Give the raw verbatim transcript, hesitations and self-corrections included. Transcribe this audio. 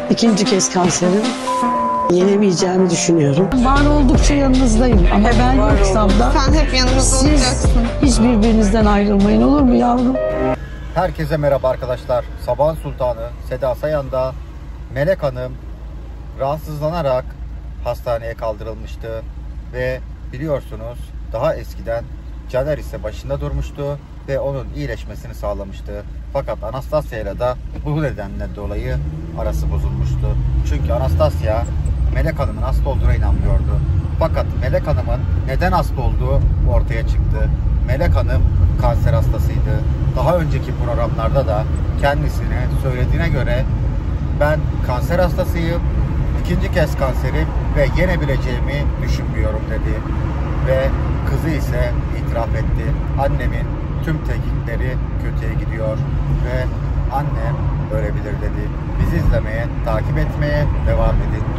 İkinci kez kanserim. Yenemeyeceğimi düşünüyorum. Var oldukça yanınızdayım ama Evet, ben var yoksam da Sen hep yanımızda siz olacaksın. hiç birbirinizden ayrılmayın, olur mu yavrum? Herkese merhaba arkadaşlar. Sabahın Sultanı Seda Sayan'da Melek Hanım rahatsızlanarak hastaneye kaldırılmıştı ve biliyorsunuz daha eskiden Caner ise başında durmuştu ve onun iyileşmesini sağlamıştı. Fakat Anastasya ile de bu nedenle dolayı arası bozulmuştu. Çünkü Anastasya Melek Hanım'ın hasta olduğuna inanmıyordu. Fakat Melek Hanım'ın neden hasta olduğu ortaya çıktı. Melek Hanım kanser hastasıydı. Daha önceki programlarda da kendisine söylediğine göre ben kanser hastasıyım, ikinci kez kanserim ve yenebileceğimi düşünmüyorum dedi. Ve kızı ise itiraf etti. Annemin tüm tetkikleri kötüye gidiyor ve annem ölebilir dedi. Bizi izlemeye, takip etmeye devam edin.